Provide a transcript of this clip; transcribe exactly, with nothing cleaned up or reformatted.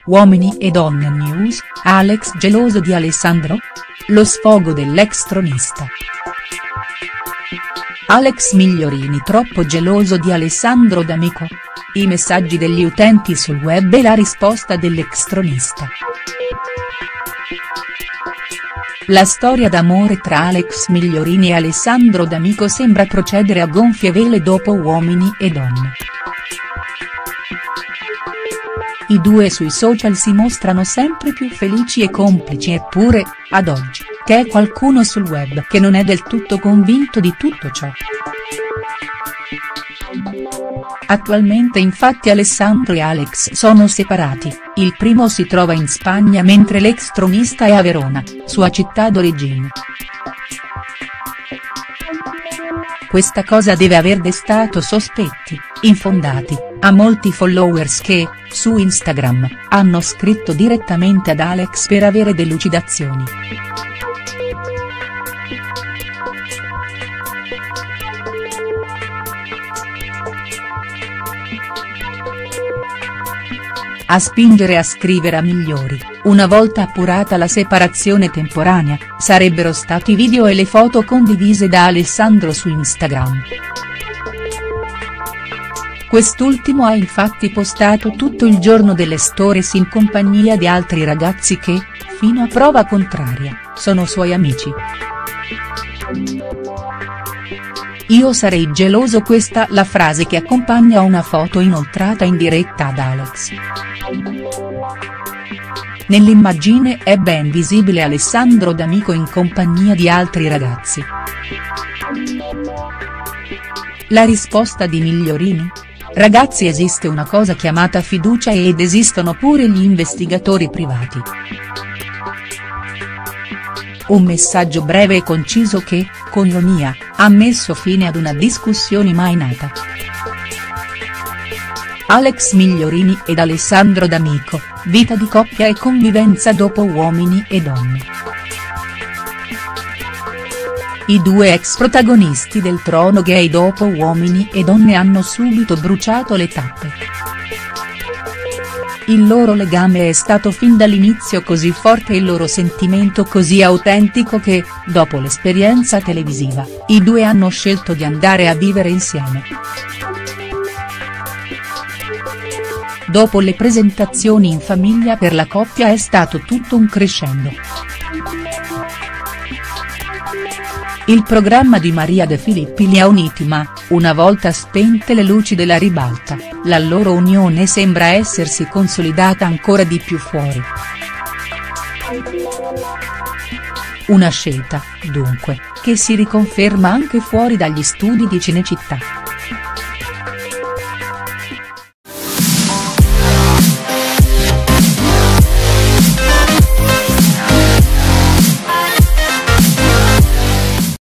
Uomini e donne news, Alex geloso di Alessandro? Lo sfogo dell'ex tronista. Alex Migliorini troppo geloso di Alessandro D'Amico? I messaggi degli utenti sul web e la risposta dell'ex tronista. La storia d'amore tra Alex Migliorini e Alessandro D'Amico sembra procedere a gonfie vele dopo Uomini e donne. I due sui social si mostrano sempre più felici e complici, eppure, ad oggi, c'è qualcuno sul web che non è del tutto convinto di tutto ciò. Attualmente infatti Alessandro e Alex sono separati, il primo si trova in Spagna mentre l'ex tronista è a Verona, sua città d'origine. Questa cosa deve aver destato sospetti, infondati, a molti followers che, su Instagram, hanno scritto direttamente ad Alex per avere delucidazioni. A spingere a scrivere a Migliori, una volta appurata la separazione temporanea, sarebbero stati i video e le foto condivise da Alessandro su Instagram. Quest'ultimo ha infatti postato tutto il giorno delle stories in compagnia di altri ragazzi che, fino a prova contraria, sono suoi amici. Io sarei geloso, questa la frase che accompagna una foto inoltrata in diretta ad Alex. Nell'immagine è ben visibile Alessandro D'Amico in compagnia di altri ragazzi. La risposta di Migliorini? Ragazzi, esiste una cosa chiamata fiducia ed esistono pure gli investigatori privati. Un messaggio breve e conciso che, con ironia, ha messo fine ad una discussione mai nata. Alex Migliorini ed Alessandro D'Amico, vita di coppia e convivenza dopo Uomini e donne. I due ex protagonisti del trono gay dopo Uomini e donne hanno subito bruciato le tappe. Il loro legame è stato fin dall'inizio così forte e il loro sentimento così autentico che, dopo l'esperienza televisiva, i due hanno scelto di andare a vivere insieme. Dopo le presentazioni in famiglia per la coppia è stato tutto un crescendo. Il programma di Maria De Filippi li ha uniti ma, una volta spente le luci della ribalta, la loro unione sembra essersi consolidata ancora di più fuori. Una scelta, dunque, che si riconferma anche fuori dagli studi di Cinecittà.